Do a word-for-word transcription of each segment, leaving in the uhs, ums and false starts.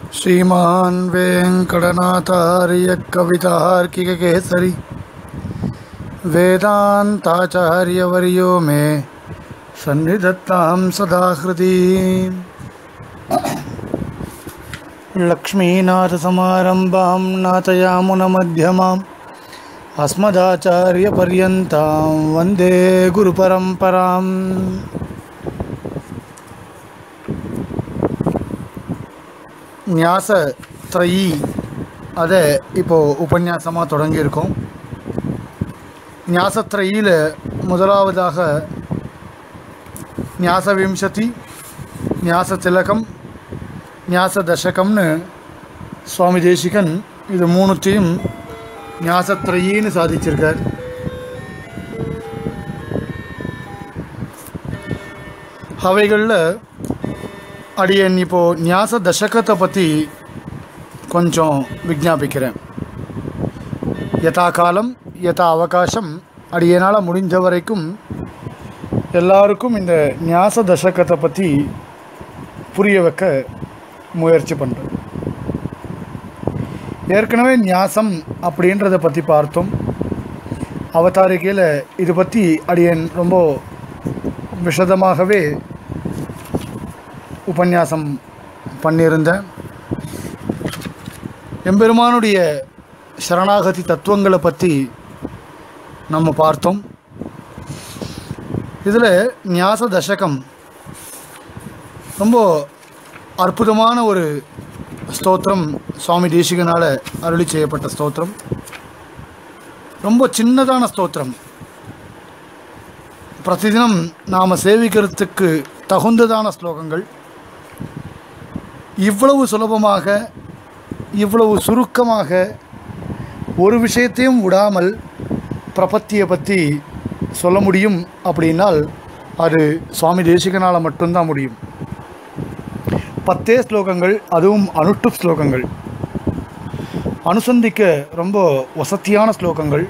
श्रीमान वेंकटनाथार्य कवितार्किककेसरी वेदांताचार्यवर्यो मे सन्निधत्तां सदा हृदि। लक्ष्मीनाथसमारम्भां नाथयामुनमध्यमाम् अस्मदाचार्यपर्यन्तां वन्दे गुरुपरम्पराम्। न्यास त्रयी அதை இப்போ உபன்யாசமாக தொடங்கியிருக்கோம். न्यासत्रयीல முதலாவதாக न्यास विंशति, न्यास तिलकम, न्यास दशकம்னு சுவாமி தேசிகன் இது மூணுத்தையும் न्यासत्रयीன்னு சாதிச்சிருக்கார். அவைகளில் அடியன் இப்போது न्यास தசகத்தை பற்றி கொஞ்சம் விஞ்ஞாபிக்கிறேன். யதா காலம் யதா அவகாசம் அடியனால் முடிஞ்ச வரைக்கும் எல்லாருக்கும் இந்த न्यास தசகத்தை பற்றி புரிய வைக்க முயற்சி பண்ணுறேன். ஏற்கனவே न्यासம் அப்படின்றத பற்றி பார்த்தோம். அவதாரிக்கையில் இது பற்றி அடியன் ரொம்ப விஷதமாகவே உபன்யாசம் பண்ணியிருந்தேன். எம்பெருமானுடைய சரணாகதி தத்துவங்களை பற்றி நம்ம பார்த்தோம். இதில் न्यास தசகம் ரொம்ப அற்புதமான ஒரு ஸ்தோத்திரம், சுவாமி தேசிகனால் அருளி செய்யப்பட்ட ஸ்தோத்திரம். ரொம்ப சின்னதான ஸ்தோத்திரம், பிரதிதினம் நாம் சேவிக்கிறதுக்கு தகுந்ததான ஸ்லோகங்கள். இவ்வளவு சுலபமாக இவ்வளவு சுருக்கமாக ஒரு விஷயத்தையும் விடாமல் பிரபத்தியை பற்றி சொல்ல முடியும் அப்படின்னால் அது சுவாமி தேசிகனால் மட்டும்தான் முடியும். பத்தே ஸ்லோகங்கள், அதுவும் அனுஷ்டுப் ஸ்லோகங்கள், அனுசந்திக்க ரொம்ப வசதியான ஸ்லோகங்கள்.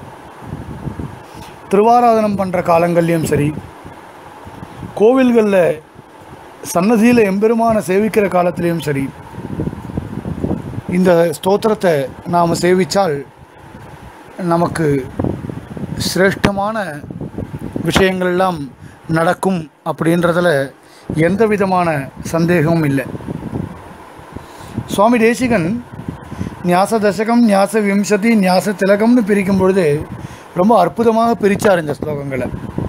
திருவாராதனம் பண்ணுற காலங்கள்லேயும் சரி, கோவில்களில் சன்னதியில் எம்பெருமான சேவிக்கிற காலத்திலையும் சரி, இந்த ஸ்தோத்திரத்தை நாம் சேவித்தால் நமக்கு சிரேஷ்டமான விஷயங்கள்லாம் நடக்கும் அப்படின்றதில் எந்த விதமான சந்தேகமும் இல்லை. சுவாமி தேசிகன் न्यास தசகம், न्यास விம்சதி, न्यास திலகம்னு பிரிக்கும் பொழுது ரொம்ப அற்புதமாக பிரித்தார் இந்த ஸ்லோகங்களை.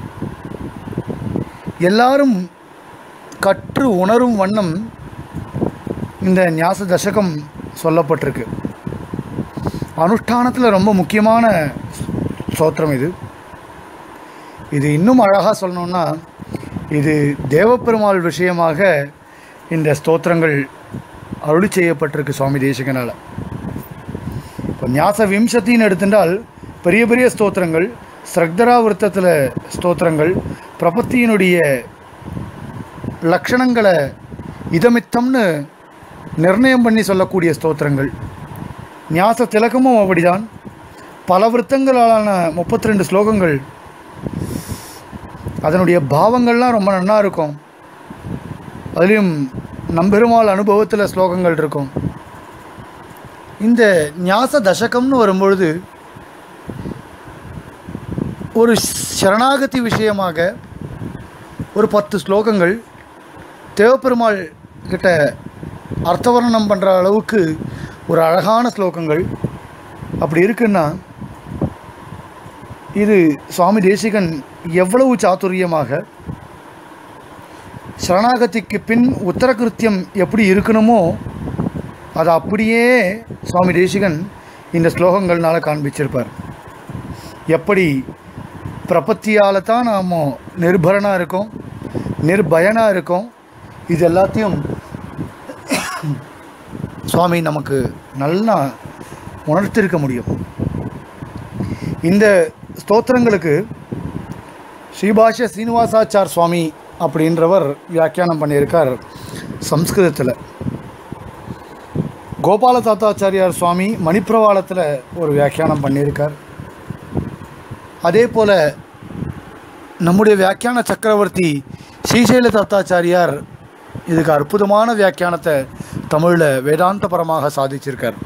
எல்லாரும் கற்று உணரும் வண்ணம் இந்த न्यास தசகம் சொல்லப்பட்டிருக்கு. அனுஷ்டானத்தில் ரொம்ப முக்கியமான ஸ்தோத்திரம் இது. இது இன்னும் அழகாக சொல்லணுன்னா, இது தேவப்பெருமாள் விஷயமாக இந்த ஸ்தோத்திரங்கள் அருளி செய்யப்பட்டிருக்கு சுவாமி தேசிகனால். இப்போ न्यास விம்சத்தின்னு எடுத்துட்டால் பெரிய பெரிய ஸ்தோத்திரங்கள், ஸ்ரக்தராவிருத்தத்தில் ஸ்தோத்திரங்கள், பிரபத்தியினுடைய லக்ஷணங்களை இதமித்தம்னு நிர்ணயம் பண்ணி சொல்லக்கூடிய ஸ்தோத்திரங்கள். न्यास திலகமும் அப்படிதான். பல விருத்தங்களான முப்பத்தி ரெண்டு ஸ்லோகங்கள், அதனுடைய பாவங்கள்லாம் ரொம்ப நன்னா இருக்கும். அதுலேயும் நம்பெருமாள் அனுபவத்தில் ஸ்லோகங்கள் இருக்கும். இந்த न्यास தசகம்னு வரும்பொழுது ஒரு சரணாகதி விஷயமாக ஒரு பத்து ஸ்லோகங்கள் தேவப்பெருமாள் கிட்ட அர்த்தவர்ணனம் பண்ணுற அளவுக்கு ஒரு அழகான ஸ்லோகங்கள். அப்படி இருக்குன்னா இது சுவாமி தேசிகன் எவ்வளவு சாதுரியமாக சரணாகதிக்கு பின் உத்தரகிருத்தியம் எப்படி இருக்கணுமோ அதை அப்படியே சுவாமி தேசிகன் இந்த ஸ்லோகங்கள்னால் காண்பிச்சிருப்பார். எப்படி பிரபத்தியால் தான் நாம் நிர்பரனாக இருக்கோம், நிர்பயனாக இருக்கோம், இது எல்லாத்தையும் சுவாமி நமக்கு நல்லா உணர்த்திருக்க முடியும். இந்த ஸ்தோத்திரங்களுக்கு ஸ்ரீபாஷ்ய சீனிவாசாச்சார் சுவாமி அப்படின்றவர் வியாக்கியானம் பண்ணியிருக்கார் சம்ஸ்கிருதத்தில். கோபால தாத்தாச்சாரியார் சுவாமி மணிப்பிரவாளத்தில் ஒரு வியாக்கியானம் பண்ணியிருக்கார். அதே போல் நம்முடைய வியாக்கியான சக்கரவர்த்தி ஸ்ரீசைல தாத்தாச்சாரியார் இதுக்கு அற்புதமான வியாக்கியானத்தை தமிழில் வேதாந்தபரமாக சாதிச்சிருக்கார்.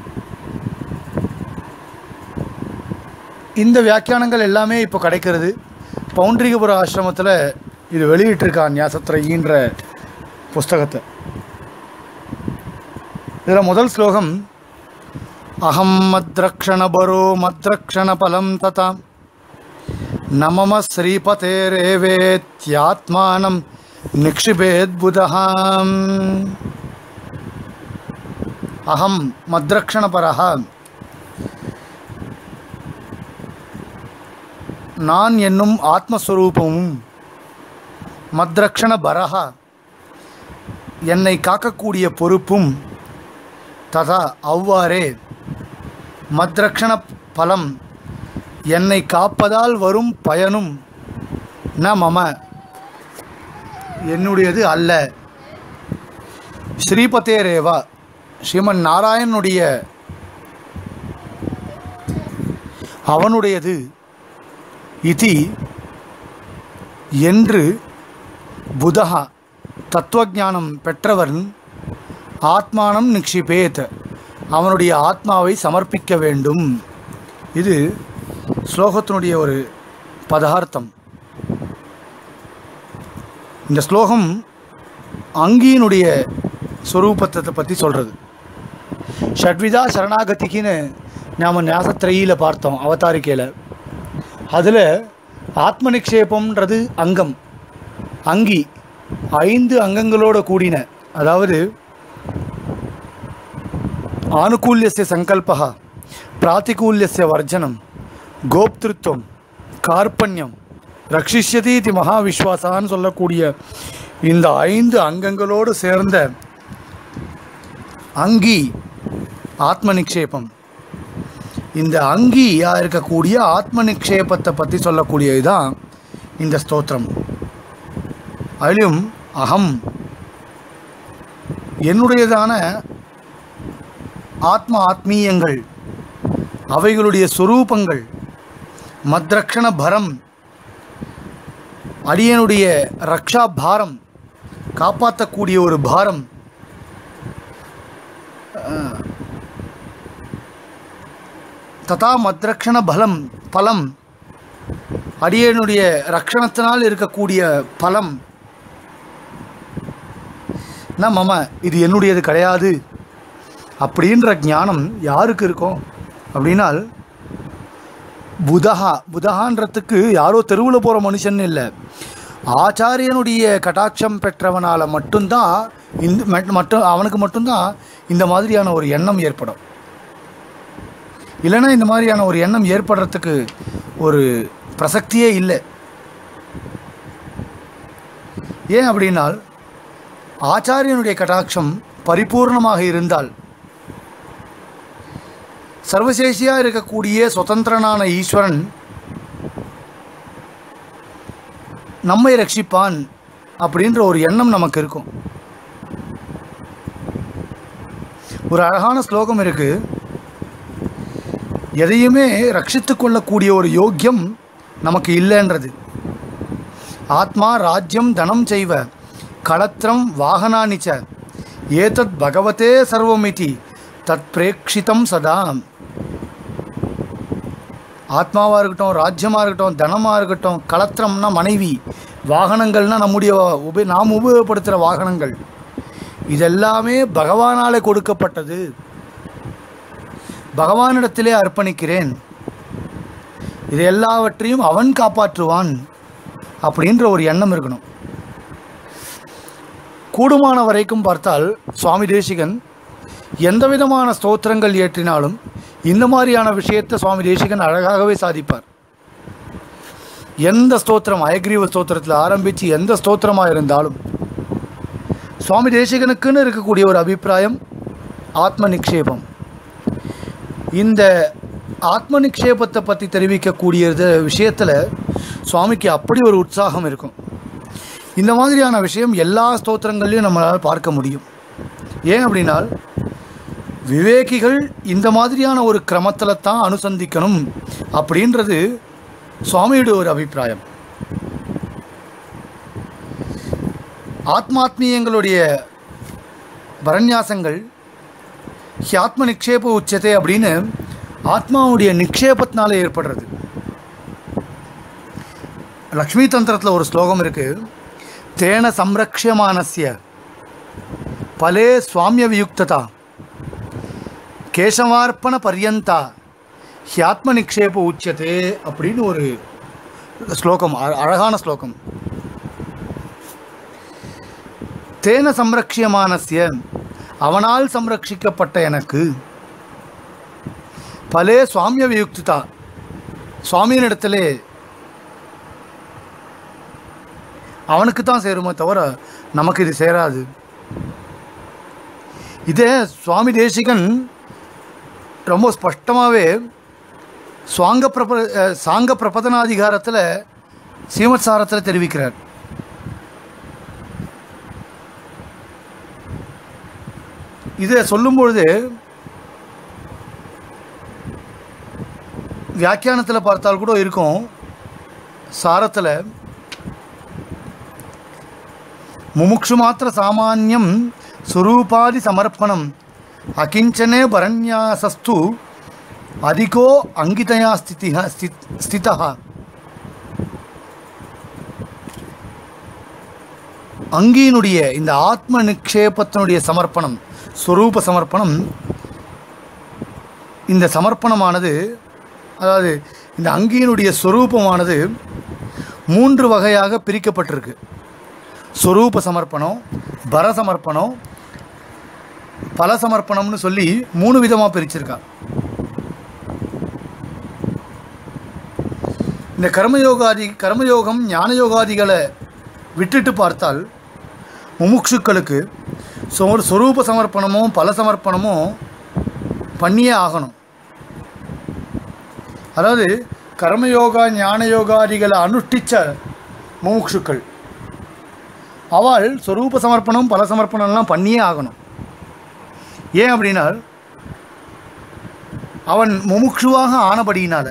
இந்த வியாக்கியானங்கள் எல்லாமே இப்போ கிடைக்கிறது. பௌண்டரிகபுர ஆசிரமத்தில் இது வெளியிட்டிருக்கான் ஞாசத்ரயின்ற புஸ்தகத்தை. இதில் முதல் ஸ்லோகம், அகம் மத்ரக்ஷணபரோ மத்ரக்ஷணபலம் ததா நமம ஸ்ரீபதேரேவேத்யாத்மானம் நிக்ஷிபேத்புதஹாம். அகம் மத்ரக்ஷணபரஹ, நான் என்னும் ஆத்மஸ்வரூபமும், மத்ரக்ஷண பரஹா என்னை காக்கக்கூடிய பொறுப்பும், ததா அவ்வாறே, மத்ரக்ஷண பலம் என்னை காப்பதால் வரும் பயனும், ந மம என்னுடையது அல்ல. ஸ்ரீபதேரேவா ஸ்ரீமன் நாராயணனுடைய அவனுடையது இதி என்று புதஹா தத்துவஞானம் பெற்றவன் ஆத்மானம் நிக்ஷிபேத் அவனுடைய ஆத்மாவை சமர்ப்பிக்க வேண்டும். இது ஸ்லோகத்தினுடைய ஒரு பதார்த்தம். இந்த ஸ்லோகம் அங்கியினுடைய ஸ்வரூபத்தை பற்றி சொல்கிறது. ஷட்விதா சரணாகதிக்குன்னு நாம் ஞாசத்ரயியில் பார்த்தோம் அவதாரிக்கையில். அதில் ஆத்ம நிக்ஷேபம்ன்றது அங்கம், அங்கி ஐந்து அங்கங்களோடு கூடின, அதாவது ஆனுகூல்யஸ்ய சங்கல்பா, பிராத்திகூல்யஸ்ய வர்ஜனம், கோப்திருத்வம், கார்பண்யம், ரக்ஷிஷ்யதி இது மகாவிஸ்வாசான்னு சொல்லக்கூடிய இந்த ஐந்து அங்கங்களோடு சேர்ந்த அங்கி ஆத்ம நிக்ஷேபம். இந்த அங்கியாக இருக்கக்கூடிய ஆத்ம நிக்ஷேபத்தை பற்றி சொல்லக்கூடியது தான் இந்த ஸ்தோத்திரம். அதிலும் அகம் என்னுடையதான ஆத்ம ஆத்மீயங்கள், அவைகளுடைய சொரூபங்கள், மத்ரக்ஷண பரம் அடியனுடைய ரக்ஷா பாரம், காப்பாற்றக்கூடிய ஒரு பாரம், ததா மத்ரக்ஷண பலம் பலம் அடியனுடைய ரக்ஷணத்தினால் இருக்கக்கூடிய பலம், ந மம இது என்னுடையது கிடையாது அப்படின்ற ஞானம் யாருக்கு இருக்கும் அப்படின்னால், புதஹா புதஹான்றதுக்கு யாரோ தெருவில் போகிற மனுஷன் இல்லை, ஆச்சாரியனுடைய கட்டாட்சம் பெற்றவனால் மட்டும்தான் இந்த மட்டும் அவனுக்கு மட்டும்தான் இந்த மாதிரியான ஒரு எண்ணம் ஏற்படும். இல்லைன்னா இந்த மாதிரியான ஒரு எண்ணம் ஏற்படுறதுக்கு ஒரு பிரசக்தியே இல்லை. ஏன் அப்படின்னால், ஆச்சாரியனுடைய கட்டாட்சம் பரிபூர்ணமாக இருந்தால் சர்வசேஷியாக இருக்கக்கூடிய சுதந்திரனான ஈஸ்வரன் நம்மை ரட்சிப்பான் அப்படின்ற ஒரு எண்ணம் நமக்கு இருக்கும். ஒரு அழகான ஸ்லோகம் இருக்குது, எதையுமே ரட்சித்து கொள்ளக்கூடிய ஒரு யோக்கியம் நமக்கு இல்லைன்றது. ஆத்மா ராஜ்யம் தனம் செய்வ களத்திரம் வாகனானிச்ச ஏதத் பகவதே சர்வமிதி தத் பிரேக்ஷிதம் சதா. ஆத்மாவாக இருக்கட்டும், ராஜ்யமாக இருக்கட்டும், தனமாக இருக்கட்டும், களத்திரம்னா மனைவி, வாகனங்கள்னால் நம்முடைய உப நாம் உபயோகப்படுத்துகிற வாகனங்கள், இதெல்லாமே பகவானால் கொடுக்கப்பட்டது, பகவானிடத்திலே அர்ப்பணிக்கிறேன், இது எல்லாவற்றையும் அவன் காப்பாற்றுவான் அப்படின்ற ஒரு எண்ணம் இருக்கணும். கூடுமான வரைக்கும் பார்த்தால் சுவாமி தேசிகன் எந்த விதமான ஸ்தோத்திரங்கள் இயற்றினாலும் இந்த மாதிரியான விஷயத்தை சுவாமி தேசிகன் அழகாகவே சாதிப்பார். எந்த ஸ்தோத்திரம், அயக்ரீவ ஸ்தோத்திரத்தில் ஆரம்பித்து எந்த ஸ்தோத்திரமாக இருந்தாலும் சுவாமி தேசிகனுக்குன்னு இருக்கக்கூடிய ஒரு அபிப்பிராயம் ஆத்ம நிக்ஷேபம். இந்த ஆத்ம நிக்ஷேபத்தை பற்றி தெரிவிக்கக்கூடியது விஷயத்தில் சுவாமிக்கு அப்படி ஒரு உற்சாகம் இருக்கும். இந்த மாதிரியான விஷயம் எல்லா ஸ்தோத்திரங்கள்லையும் நம்மளால் பார்க்க முடியும். ஏன் அப்படின்னால், விவேகிகள் இந்த மாதிரியான ஒரு கிரமத்தில் தான் அனுசந்திக்கணும் அப்படின்றது சுவாமியோட ஒரு அபிப்பிராயம். ஆத்மாத்மீயங்களுடைய பரநியாசங்கள் ஹியாத்ம நிக்ஷேப உச்சத்தை அப்படின்னு ஆத்மாவுடைய நிக்ஷேபத்தினால ஏற்படுறது. லக்ஷ்மி தந்திரத்தில் ஒரு ஸ்லோகம் இருக்குது. தேன சம்ரக்ஷமானஸ்ய பலே சுவாமிய வியுக்ததா கேசவார்ப்பண பர்யந்தா ஹியாத்ம நிக்ஷேப உச்சதே அப்படின்னு ஒரு ஸ்லோகம், அழகான ஸ்லோகம். தேன சம்ரக்ஷியமானஸ்ய அவனால் சம்ரட்சிக்கப்பட்ட எனக்கு பலே சுவாமிய வியுக்தா சுவாமியினிடத்திலே அவனுக்கு தான் சேருமே தவிர நமக்கு இது சேராது. இதே சுவாமி தேசிகன் ரொம்ப ஸ்பஷ்டமாகவே சுவாங்க பிரப சாங்க பிரபதனாதிகாரத்தில் ஸ்ரீமத் சாரத்தில் தெரிவிக்கிறார். இதை சொல்லும்பொழுது வியாக்கியானத்தில் பார்த்தால் கூட இருக்கும். சாரத்தில் முமுக்ஷு மாத்திர சாமானியம் சுரூபாதி சமர்ப்பணம் அகிஞ்சனே பரநியாசஸ்து அதிகோ அங்கிதயா ஸ்திதி ஸ்திதா. அங்கியினுடைய இந்த ஆத்ம நிக்ஷேபத்தினுடைய சமர்ப்பணம், ஸ்வரூப சமர்ப்பணம், இந்த சமர்ப்பணமானது, அதாவது இந்த அங்கியினுடைய ஸ்வரூபமானது மூன்று வகையாக பிரிக்கப்பட்டிருக்கு. ஸ்வரூப சமர்ப்பணம், பர சமர்ப்பணம், பல சமர்ப்பணம்னு சொல்லி மூணு விதமாக பிரிச்சிருக்கா. இந்த கர்மயோகாதி கர்மயோகம் ஞானயோகாதிகளை விட்டுட்டு பார்த்தால் முமுட்சுக்களுக்கு ஒரு ஸ்வரூப சமர்ப்பணமும் பல சமர்ப்பணமும் பண்ணியே ஆகணும். அதாவது கர்மயோகா ஞானயோகாதிகளை அனுஷ்டித்த முமுட்சுக்கள் அவள் ஸ்வரூப சமர்ப்பணம் பல சமர்ப்பணம்லாம் பண்ணியே ஆகணும். ஏன் அப்படின்னா அவன் முமுட்சுவாக ஆனபடியினால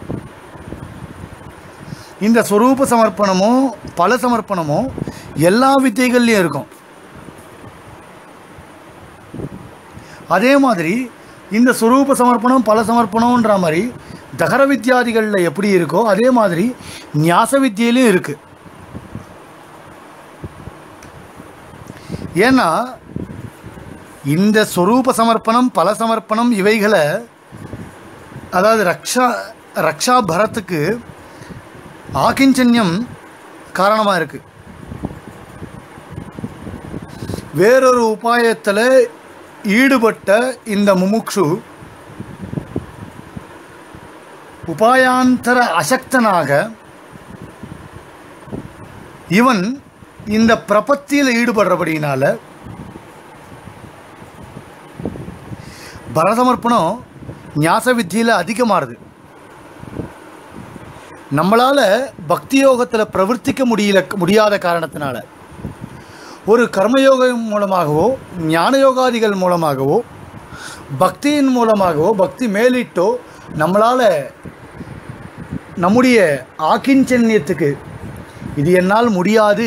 இந்த ஸ்வரூப சமர்ப்பணமோ பல சமர்ப்பணமோ எல்லா வித்தைகள்லையும் இருக்கும். அதே மாதிரி இந்த ஸ்வரூப சமர்ப்பணம் பல சமர்ப்பணம்ன்ற மாதிரி தகர வித்யாதிகளில் எப்படி இருக்கோ அதே மாதிரி ஞாச வித்தியிலையும் இருக்குது. ஏன்னா இந்த ஸ்வரூப சமர்ப்பணம் பல சமர்ப்பணம் இவைகளை, அதாவது ரக்ஷா ரக்ஷா பரத்துக்கு ஆகிஞ்சன்யம் காரணமாக இருக்குது. வேறொரு உபாயத்தில் ஈடுபட்ட இந்த முமுக்ஷு உபாயாந்தர அசக்தனாக இவன் இந்த பிரபத்தியில் ஈடுபடுறபடினால பரசமர்ப்பணம் ஞாச வித்தியில் அதிகமாகுது. நம்மளால் பக்தி யோகத்தில் பிரவர்த்திக்க முடியல முடியாத காரணத்தினால ஒரு கர்மயோகம் மூலமாகவோ ஞான யோகாதிகள் மூலமாகவோ பக்தியின் மூலமாகவோ பக்தி மேலிட்டோ நம்மளால் நம்முடைய ஆக்கிஞ்சன்யத்துக்கு இது என்னால் முடியாது,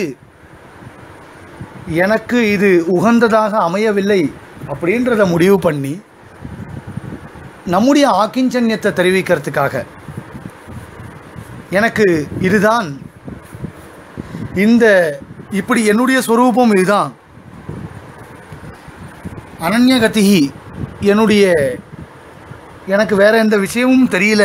எனக்கு இது உகந்ததாக அமையவில்லை அப்படின்றத முடிவு பண்ணி நம்முடைய ஆக்கிஞ்சன்யத்தை தெரிவிக்கிறதுக்காக எனக்கு இதுதான், இந்த இப்படி என்னுடைய ஸ்வரூபம் இதுதான், அனன்யகதிஹி என்னுடைய எனக்கு வேற எந்த விஷயமும் தெரியல,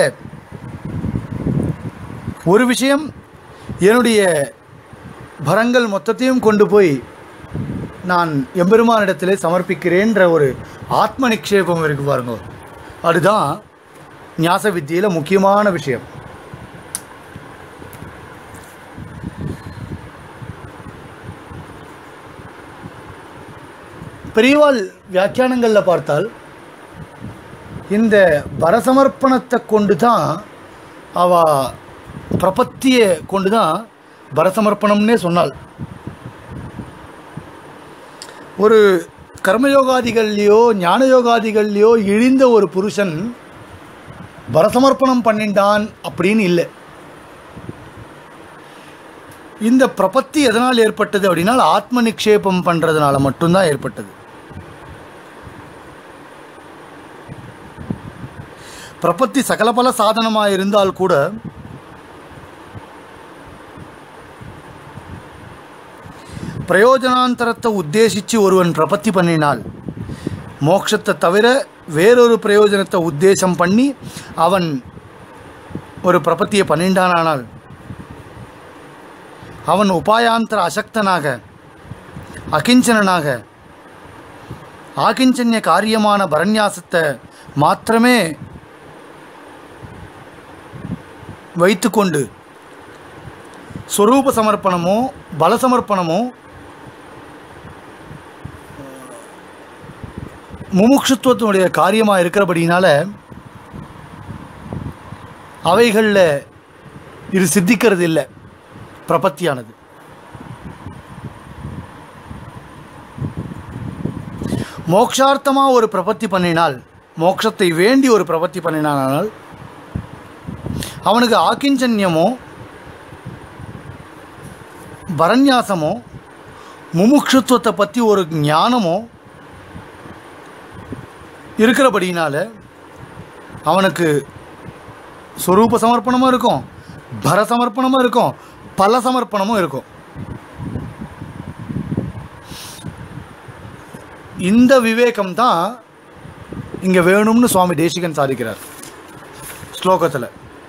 ஒரு விஷயம் என்னுடைய பரங்கள் மொத்தத்தையும் கொண்டு போய் நான் எம்பெருமானிடத்திலே சமர்ப்பிக்கிறேன்ற ஒரு ஆத்ம நிக்ஷேபம் இருக்கு பாருங்க. அதுதான் ஞாச வித்தியில் முக்கியமான விஷயம். பெரியவாள் வியாக்கியானங்களில் பார்த்தால் இந்த பரசமர்ப்பணத்தை கொண்டு தான் அவ பிரபத்தியை கொண்டு தான் பரசமர்ப்பணம்னே சொன்னாள். ஒரு கர்மயோகாதிகள்லையோ ஞான யோகாதிகள்லையோ இழிந்த ஒரு புருஷன் பரசமர்ப்பணம் பண்ணிட்டான் அப்படின்னு இல்லை. இந்த பிரபத்தி எதனால் ஏற்பட்டது அப்படின்னா ஆத்ம நிக்ஷேபம் பண்ணுறதுனால மட்டும்தான் ஏற்பட்டது. பிரபத்தி சகலபல சாதனமாக இருந்தால் கூட பிரயோஜனாந்தரத்தை உத்தேசித்து ஒருவன் பிரபத்தி பண்ணினால் மோட்சத்தை தவிர வேறொரு பிரயோஜனத்தை உத்தேசம் பண்ணி அவன் ஒரு பிரபத்தியை பண்ணிண்டானால் அவன் உபாயாந்தர அசக்தனாக அகிஞ்சனாக ஆகிஞ்சன்ய காரியமான பரநியாசத்தை மாத்திரமே வைத்துக்கொண்டு ஸ்வரூப சமர்ப்பணமோ பல சமர்ப்பணமோ முமுட்சுத்துவத்தினுடைய காரியமாக இருக்கிறபடினால அவைகளில் இது சித்திக்கிறது இல்லை. பிரபத்தியானது மோக்ஷார்த்தமாக ஒரு பிரபத்தி பண்ணினால், மோட்சத்தை வேண்டி ஒரு பிரபத்தி பண்ணினானால் அவனுக்கு ஆக்கிஞ்சன்யமோ பரநியாசமோ முமுட்சுத்துவத்தை பற்றி ஒரு ஞானமோ இருக்கிறபடினால அவனுக்கு ஸ்வரூப சமர்ப்பணமும் இருக்கும், பர சமர்ப்பணமும் இருக்கும், பல சமர்ப்பணமும் இருக்கும். இந்த விவேகம் தான் இங்கே வேணும்னு சுவாமி தேசிகன் சாதிக்கிறார் ஸ்லோகத்தில்.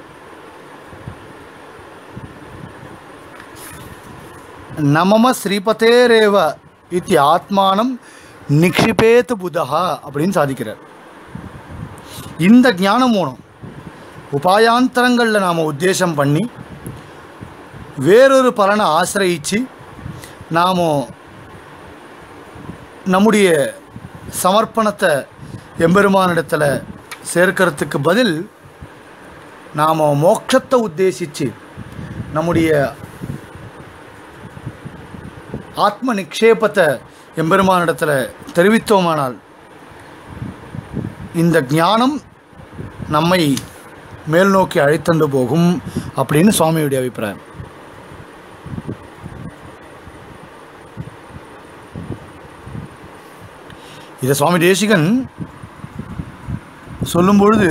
நமம ஸ்ரீபதேரேவ இத்தி ஆத்மானம் நிக்ஷிபேத் புதஹா அப்படின்னு சாதிக்கிறார். இந்த ஞானம் மூலம் உபாயாந்தரங்களில் நாம் உத்தேசம் பண்ணி வேறொரு பலனை ஆசிரியிச்சு நாம் நம்முடைய சமர்ப்பணத்தை எம்பெருமானிடத்தில் சேர்க்கறதுக்கு பதில் நாம் மோட்சத்தை உத்தேசித்து நம்முடைய ஆத்ம நிக்ஷேபத்தை எம்பெருமானிடத்தில் தெரிவித்தோமானால் இந்த ஞானம் நம்மை மேல் நோக்கி அழைத்தண்டு போகும் அப்படின்னு சுவாமியுடைய அபிப்பிராயம். இதை சுவாமி தேசிகன் சொல்லும் பொழுது,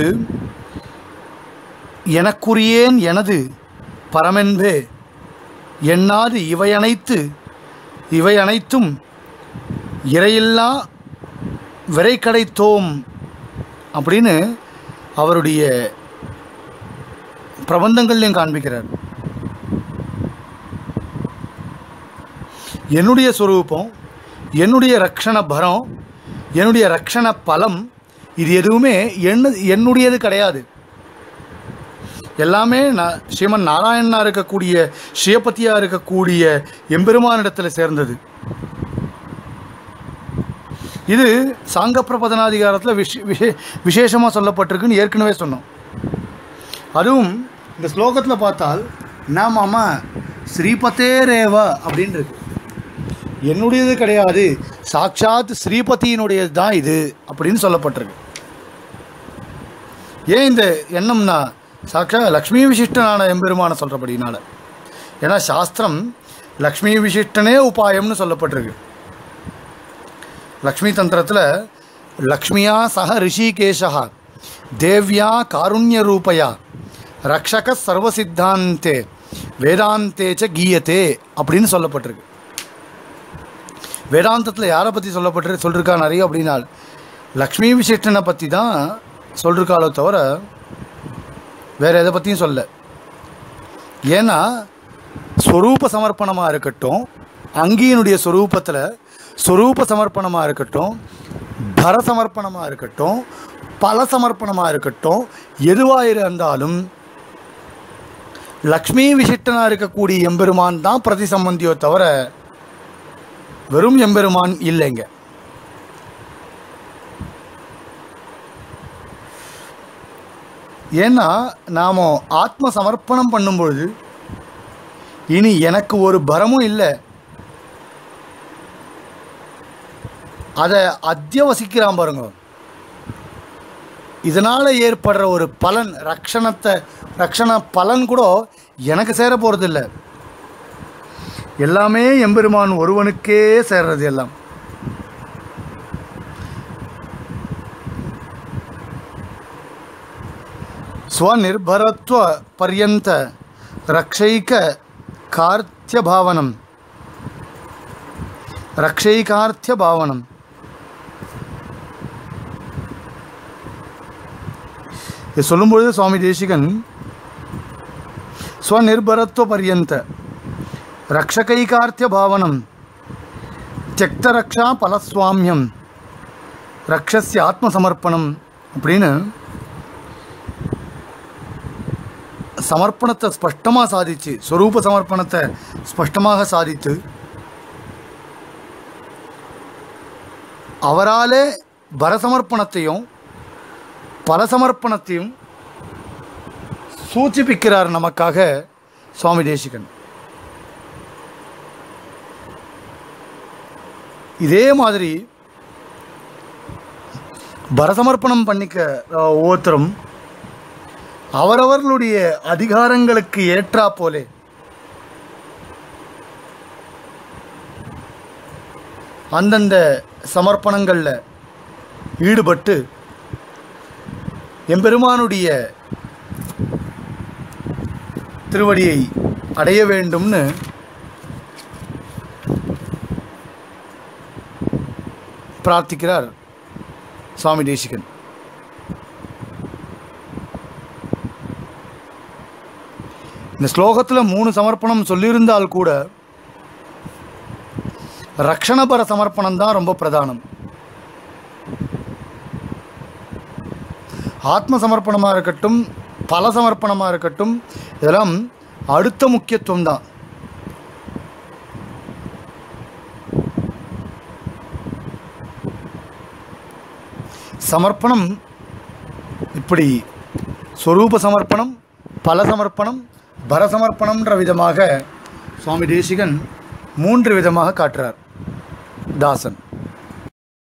எனக்குரியேன் எனது பரமென்பே எண்ணாது இவை அனைத்து இவை அனைத்தும் இறையில்லா விரை கிடைத்தோம் அப்படின்னு அவருடைய பிரபந்தங்கள்லையும் காண்பிக்கிறார். என்னுடைய சொரூபம், என்னுடைய ரக்ஷண பரம், என்னுடைய ரக்ஷண பலம் இது எதுவுமே என்ன என்னுடையது கிடையாது. எல்லாமே நான் ஸ்ரீமன் நாராயணனா இருக்கக்கூடிய ஸ்ரீபதியாக இருக்கக்கூடிய எம்பெருமானிடத்தில் சேர்ந்தது. இது சாங்க பிரபதனாதிகாரத்தில் விஷ விஷே விசேஷமாக சொல்லப்பட்டிருக்குன்னு ஏற்கனவே சொன்னோம். அதுவும் இந்த ஸ்லோகத்தில் பார்த்தால் நாம் அம்மா ஸ்ரீபதேரேவா அப்படின்னு இருக்கு. என்னுடையது கிடையாது, சாட்சாத் ஸ்ரீபதியினுடையது தான் இது அப்படின்னு சொல்லப்பட்டிருக்கு. ஏன் இந்த எண்ணம்னா சாட்சா லக்ஷ்மி விசிஷ்டனான எம்பெருமான சொல்கிறபடினால. ஏன்னா சாஸ்திரம் லக்ஷ்மி விசிஷ்டனே உபாயம்னு சொல்லப்பட்டிருக்கு. லக்ஷ்மி தந்திரத்தில் லக்ஷ்மியா சக ரிஷிகேஷா தேவ்யா காருண்ய ரூபயா ரக்ஷக சர்வசித்தாந்தே வேதாந்தேச்ச கீயத்தே அப்படின்னு சொல்லப்பட்டிருக்கு. வேதாந்தத்தில் யாரை பற்றி சொல்லப்பட்டு சொல்லிருக்கா நிறைய அப்படின்னா லக்ஷ்மி விசிஷ்டனை பற்றி தான் சொல்லிருக்காளோ தவிர வேறு எதை பற்றியும் சொல்ல. ஏன்னா ஸ்வரூப சமர்ப்பணமாக இருக்கட்டும், அங்கீனுடைய ஸ்வரூபத்தில் ஸ்வரூப சமர்ப்பணமாக இருக்கட்டும், பர சமர்ப்பணமாக இருக்கட்டும், பல சமர்ப்பணமாக இருக்கட்டும், எதுவாக இருந்தாலும் லக்ஷ்மி விசிஷ்டனாக இருக்கக்கூடிய எம்பெருமான் தான் பிரதி சம்பந்தியோ தவிர வெறும் எம்பெருமான் இல்லைங்க. ஏன்னா நாம் ஆத்ம சமர்ப்பணம் பண்ணும்பொழுது இனி எனக்கு ஒரு பரமும் இல்லை, அதை அத்தியவசிக்கிறான் பாருங்க. இதனால் ஏற்படுற ஒரு பலன் ரக்ஷணத்தை ரக்ஷண பலன் கூட எனக்கு சேர போகிறது இல்லை. எல்லாமே எம்பெருமான் ஒருவனுக்கே சேர்றது எல்லாம். ஸ்வநிர்பரத்வ பர்யந்த ரக்ஷைக கார்த்திய பாவனம் ரக்ஷைகார்த்திய பாவனம். இது சொல்லும்பொழுது சுவாமி தேசிகன் ஸ்வநிர்பரத்வ பர்யந்த ரக்ஷகைகார்த்திய பாவனம் தியக்த ரக்ஷா பலஸ்வாமியம் ரக்ஷஸ்ய ஆத்மசமர்ப்பணம் அப்படின்னு சமர்ப்பணத்தை ஸ்பஷ்டமாக சாதிச்சு, ஸ்வரூப சமர்ப்பணத்தை ஸ்பஷ்டமாக சாதித்து அவராலே பரசமர்ப்பணத்தையும் பலசமர்ப்பணத்தையும் சூச்சிப்பிக்கிறார் நமக்காக சுவாமி தேசிகன். இதே மாதிரி பரசமர்ப்பணம் பண்ணிக்க ஒவ்வொருத்தரும் அவரவர்களுடைய அதிகாரங்களுக்கு ஏற்றா போலே அந்தந்த சமர்ப்பணங்களில் ஈடுபட்டு எம்பெருமானுடைய திருவடியை அடைய வேண்டும்னு பிரார்த்திக்கிறார் சுவாமி தேசிகன். இந்த ஸ்லோகத்தில் மூணு சமர்ப்பணம் சொல்லியிருந்தால் கூட ரக்ஷணபர சமர்ப்பணம் தான் ரொம்ப பிரதானம். ஆத்ம சமர்ப்பணமாக இருக்கட்டும், பல சமர்ப்பணமாக இருக்கட்டும், இதெல்லாம் அடுத்த முக்கியத்துவம் தான். சமர்ப்பணம் இப்படி ஸ்வரூப சமர்ப்பணம், பல சமர்ப்பணம், பரசமர்ப்பணம்ன்ற விதமாக சுவாமி தேசிகன் மூன்று விதமாக காட்டுறார் தாசன்.